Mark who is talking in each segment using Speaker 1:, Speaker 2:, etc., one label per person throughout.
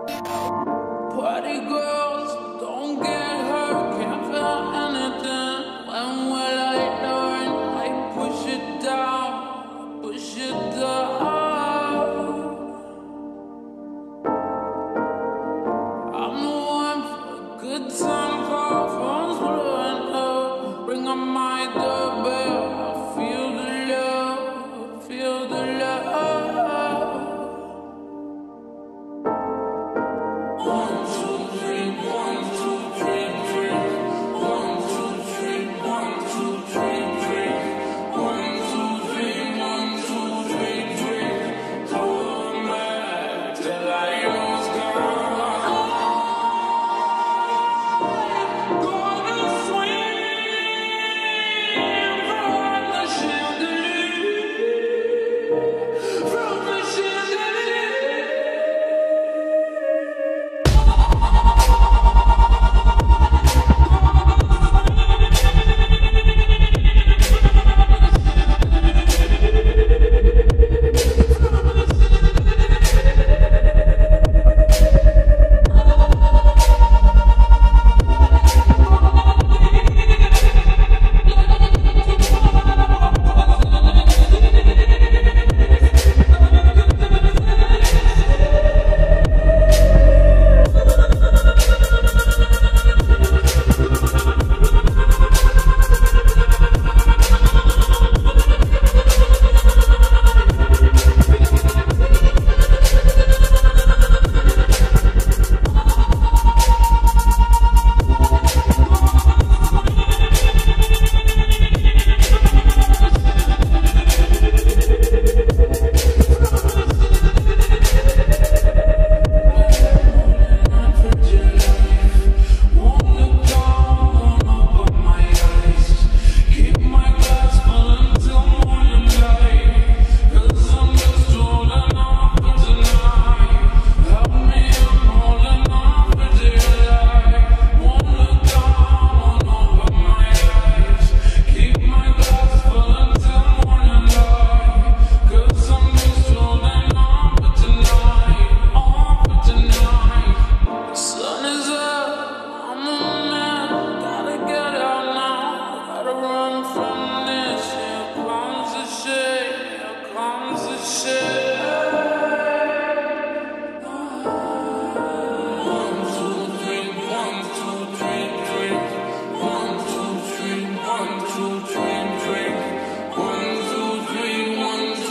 Speaker 1: Party girls, don't get hurt, can't feel anything. When will I learn? I push it down, push it down. I'm the one for a good time, call phones blowing up. Bring on my doorbell, I feel the love, feel the love. 1, 2, 3, 1, 2, 3, 3. 1, 2, 3, 1, 2, 3, 3. 1, 2, 3, 1, 2, 3, 3. Come back till I was gone. Gonna swim from the chandelier, from the chandelier.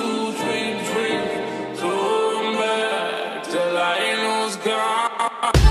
Speaker 1: Till I was gone.